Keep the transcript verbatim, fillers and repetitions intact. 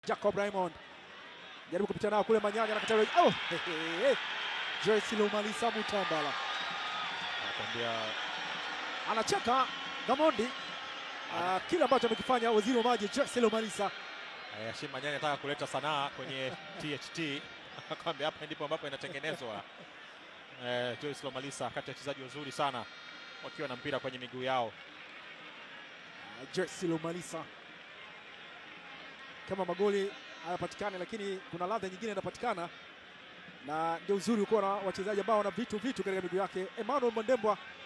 Jacob Raymond jaribu kupita nao kule Manyanya na katalo. Oh, Joyce Lomalisa Mutambala anakuambia anacheka Gamondi. Uh, kile ambacho amekifanya waziri wa maji Joyce Lomalisa. Hashim Manyanya anataka kuleta sanaa kwenye T H T. Akamwambia hapa ndipo ambapo inatengenezwa. Eh, Joyce Lomalisa kati ya wachezaji wazuri sana wakiwa na mpira kwenye miguu yao. Uh, Joyce Lomalisa kama magoli hayapatikani, lakini kuna ladha nyingine inapatikana, na ndio uzuri uko na wachezaji ambao wana vitu vitu katika miguu yake. Emmanuel Mondembwa